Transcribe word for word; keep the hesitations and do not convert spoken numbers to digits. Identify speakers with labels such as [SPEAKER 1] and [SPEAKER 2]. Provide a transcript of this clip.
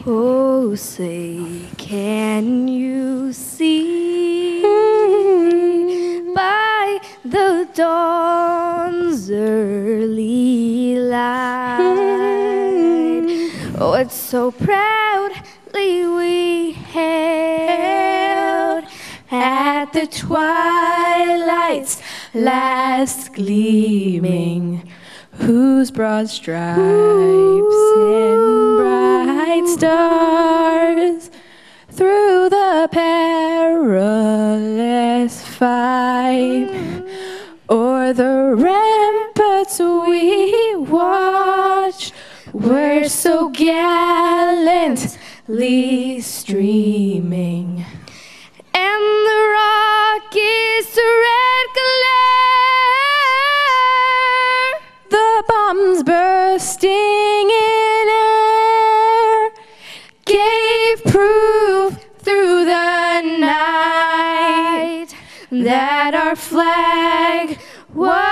[SPEAKER 1] Oh, say, can you see by the dawn's early light what so proudly we hailed at the twilight's last gleaming, whose broad stripes and bright stars through the perilous fight o'er the ramparts we watched were so gallantly streaming, and the rocket's red glare, the bombs bursting in air, gave proof through the night that our flag was